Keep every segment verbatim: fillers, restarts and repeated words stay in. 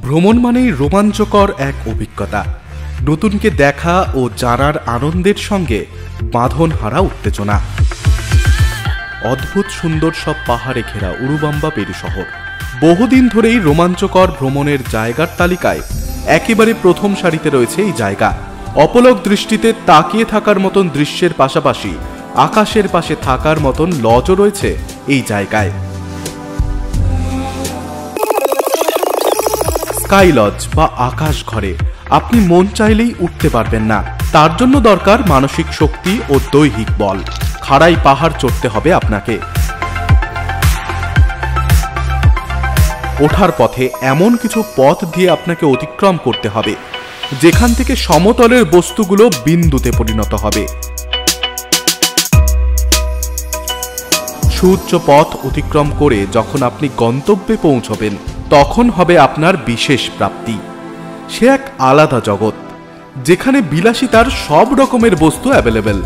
ভ্রমণ মানেই রোমাঞ্চকর এক অভিজ্ঞতা, নতুনকে দেখা ও জানার আনন্দের সঙ্গে বাঁধন হারা উত্তেজনা। অদ্ভুত সুন্দর সব পাহাড়ে ঘেরা উরুবাম্বা পেরু শহর বহুদিন ধরেই রোমাঞ্চকর ভ্রমণের জায়গার তালিকায় একেবারে প্রথম সারিতে রয়েছে এই জায়গা। অপলক দৃষ্টিতে তাকিয়ে থাকার মতন দৃশ্যের পাশাপাশি আকাশের পাশে থাকার মতন লজও রয়েছে এই জায়গায়। স্কাই লজ বা আকাশ ঘরে আপনি মন চাইলেই উঠতে পারবেন না, তার জন্য দরকার মানসিক শক্তি ও দৈহিক বল। খাড়াই পাহাড় চড়তে হবে আপনাকে। ওঠার পথে এমন কিছু পথ দিয়ে আপনাকে অতিক্রম করতে হবে যেখান থেকে সমতলের বস্তুগুলো বিন্দুতে পরিণত হবে। সুউচ্চ পথ অতিক্রম করে যখন আপনি গন্তব্যে পৌঁছবেন তখন হবে আপনার বিশেষ প্রাপ্তি। সে এক আলাদা জগৎ যেখানে বিলাসিতার সব রকমের বস্তু অ্যাভেলেবেল।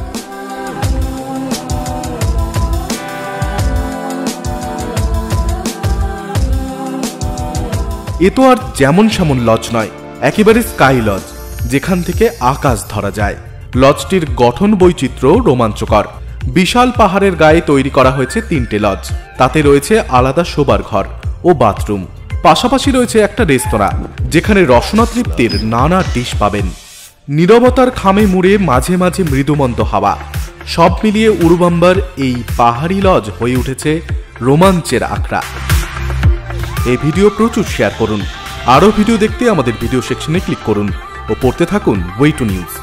এ তো আর যেমন সেমন লজ নয়, একেবারে স্কাই লজ, যেখান থেকে আকাশ ধরা যায়। লজটির গঠন বৈচিত্র্য রোমাঞ্চকর। বিশাল পাহাড়ের গায়ে তৈরি করা হয়েছে তিনটে লজ, তাতে রয়েছে আলাদা শোবার ঘর ও বাথরুম। পাশাপাশি রয়েছে একটা রেস্তোরাঁ যেখানে রসনা তৃপ্তির নানা ডিশ পাবেন। নীরবতার খামে মুড়ে মাঝে মাঝে মৃদুমন্দ হাওয়া, সব মিলিয়ে উরুবাম্বার এই পাহাড়ি লজ হয়ে উঠেছে রোমাঞ্চের আখড়া। এই ভিডিও প্রচুর শেয়ার করুন। আরও ভিডিও দেখতে আমাদের ভিডিও সেকশনে ক্লিক করুন ও পড়তে থাকুন ওয়ে টু নিউজ।